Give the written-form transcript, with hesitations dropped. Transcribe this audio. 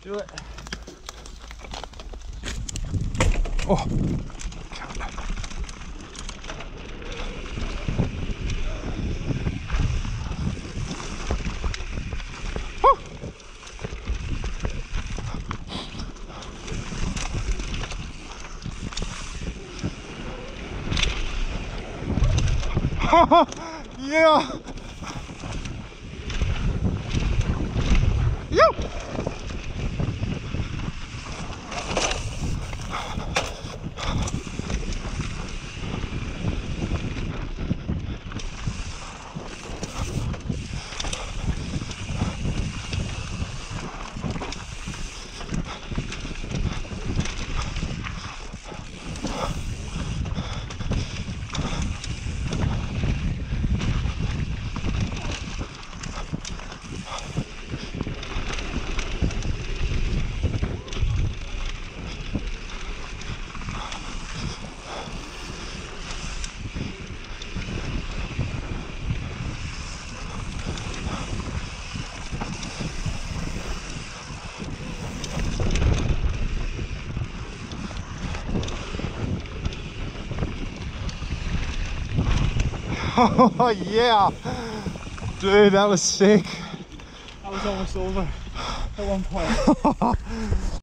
Do it. Oh. Yeah. Yo. Oh yeah, dude, that was sick. I was almost over at one point.